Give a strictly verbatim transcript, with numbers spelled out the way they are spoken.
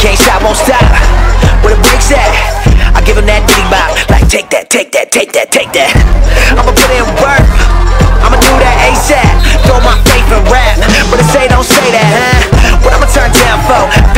Can't stop, won't stop. Where the brakes at? I give him that ditty bop. Like take that, take that, take that, take that. I'ma put in work, I'ma do that ASAP. Throw my faith in rap, but they say don't say that, huh? What I'ma turn down for?